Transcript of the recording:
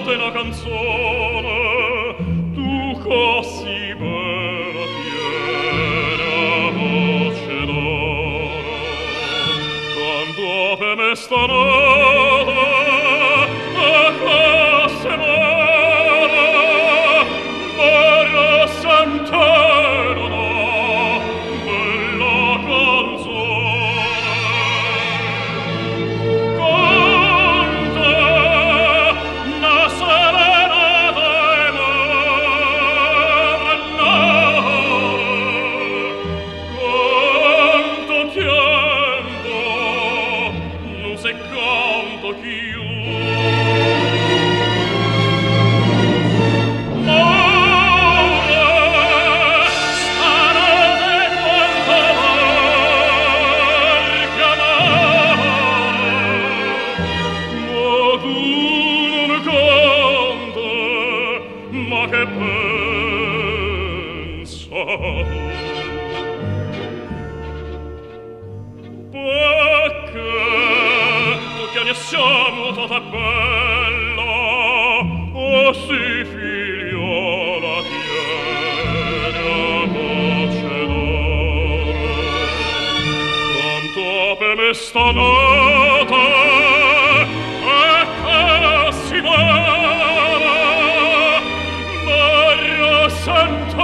notte la canzone, tu così bella piena voce d'oro, canto per me stanotte a classe mare, Maria Sant'Elena, bella canzone. Canta una serenata e mannare, canto chiendo, non se canto chiù. Siamo tutta bella, oh sì figliola piena voce d'oro, canto per me stanotte e che si bella, Maria Santa